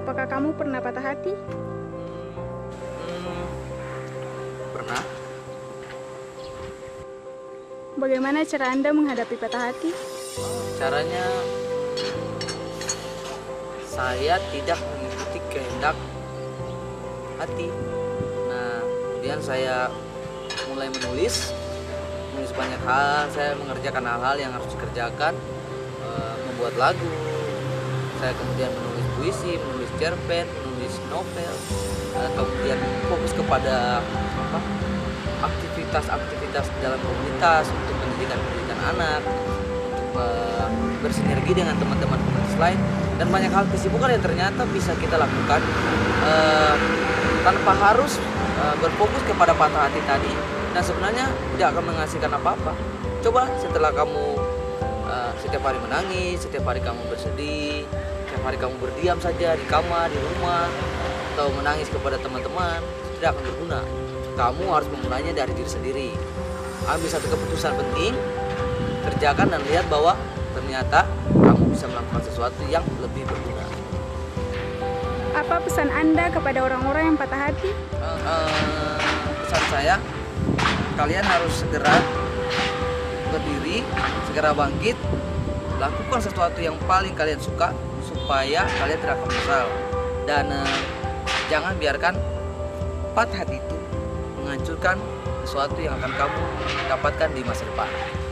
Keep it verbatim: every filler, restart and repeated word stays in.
apakah kamu pernah patah hati? Hmm, pernah. Bagaimana cara Anda menghadapi patah hati? Caranya, saya tidak mengikuti kehendak hati. Nah, kemudian saya mulai menulis, menulis banyak hal. Saya mengerjakan hal-hal yang harus dikerjakan, e, membuat lagu. Saya kemudian menulis puisi, menulis cerpen, menulis novel. E, kemudian fokus kepada apa? aktivitas-aktivitas dalam komunitas untuk pendidikan-pendidikan anak, untuk uh, bersinergi dengan teman-teman komunitas lain, dan banyak hal kesibukan yang ternyata bisa kita lakukan uh, tanpa harus uh, berfokus kepada patah hati tadi, dan sebenarnya tidak akan menghasilkan apa-apa. Coba setelah kamu uh, setiap hari menangis, setiap hari kamu bersedih, setiap hari kamu berdiam saja di kamar, di rumah, atau menangis kepada teman-teman, tidak akan berguna. Kamu harus memulainya dari diri sendiri. Ambil satu keputusan penting, kerjakan dan lihat bahwa ternyata kamu bisa melakukan sesuatu yang lebih berguna. Apa pesan Anda kepada orang-orang yang patah hati? Uh, uh, pesan saya, kalian harus segera berdiri, segera bangkit, lakukan sesuatu yang paling kalian suka supaya kalian tidak akan menyesal. Dan uh, jangan biarkan patah hati itu menghancurkan sesuatu yang akan kamu dapatkan di masa depan.